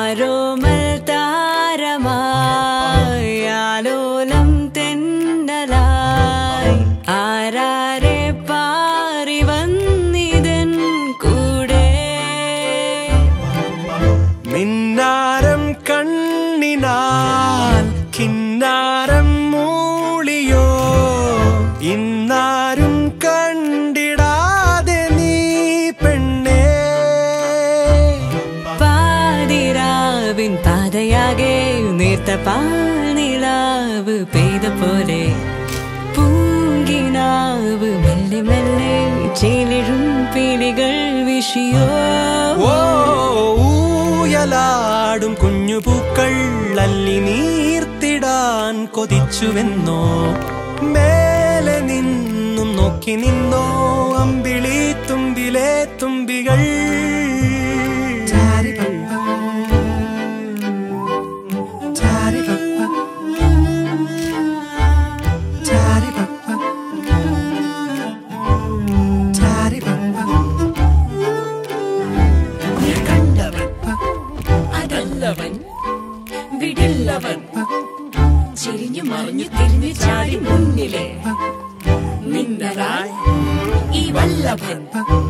ആരോമൽ താരമായി ആലോലം തെന്നലായി ആരാരെ പാറി വന്നിതൻ കൂടെ മിന്നാരം കണ്ണിനാൽ കിന്നാരം മൂളിയോ ഇന്നാരും കണ്ടിടാതെ നീ പെണ്ണേ പാതിരാവിൻ പാതയാകെ നേർത്ത പാനിലാവ് പെയ്ത പോലെ പൂങ്കിനാവ് മെല്ലെ മെല്ലെ ചേലിഴും പീലികൾ വിഷിയോ ൂയലാടും കുഞ്ഞുപൂക്കൾ അല്ലി നീർത്തിടാൻ കൊതിച്ചുവെന്നോ മേലെ നിന്നും നോക്കി നിന്നോ അമ്പിളി തുമ്പിലെ തുമ്പികൾ വിടില്ലവൻ ചിരിഞ്ഞു മറിഞ്ഞു തിരിഞ്ഞു ചാടി മുന്നിലെ മിന്നലായി ഈ വല്ലഭൻ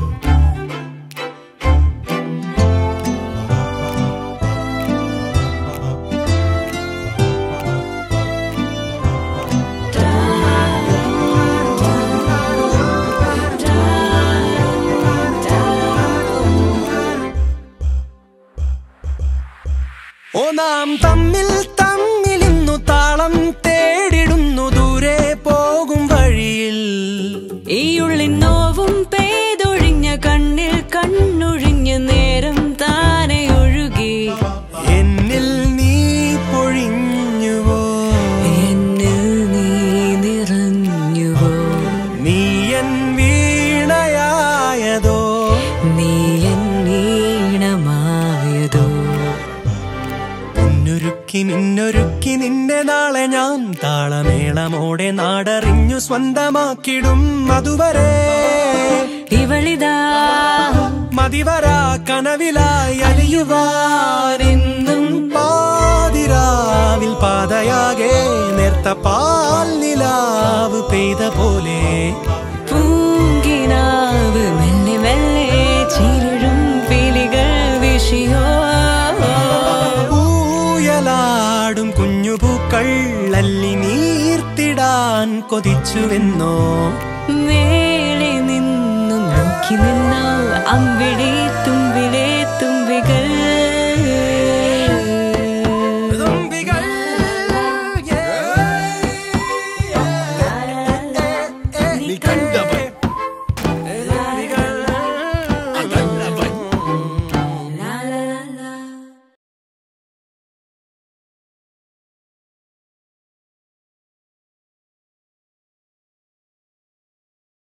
ഓ നാം തമ്മിൽ തമ്മിലിന്നു താളം തേടിടുന്നു ദൂരെ പോകും വഴിയിൽ ഈ ഉള്ളിൻ നോവും പെയ്തൊഴിഞ്ഞ കണ്ണിൽ കണ്ണൊഴിഞ്ഞ നേരം താനെ ഒഴുകി എന്നിൽ നീ പൊഴിഞ്ഞുവോ എന്നിൽ നീ നിറഞ്ഞുവോ നീ എൻ വീണയായതോ നീ എൻ വീണമായതോ മിന്നൊരുക്കി നിന്നെ നാളെ ഞാൻ താളമേളമോടെ നാടറിഞ്ഞു സ്വന്തമാക്കിടും അതുവരെ ഇവളിതാ മതിവരാ കനവിലായി അലിയുവാനെന്നും പാതിരാവിൽ പാതയാകെ നേർത്ത പാൽ നിലാവ് പെയ്ത പോലെ പൂങ്കിനാവ് മെല്ലെ മെല്ലെ ചിരിഴും പീലികൾ വിഷിയോ ൂയലാടും കുഞ്ഞുപൂക്കൾ അല്ലി നീർത്തിടാൻ കൊതിച്ചുവെന്നോ മേലെ നിന്നും നോക്കി നിന്നോ അമ്പിളി തുമ്പിലെ തുമ്പികൾ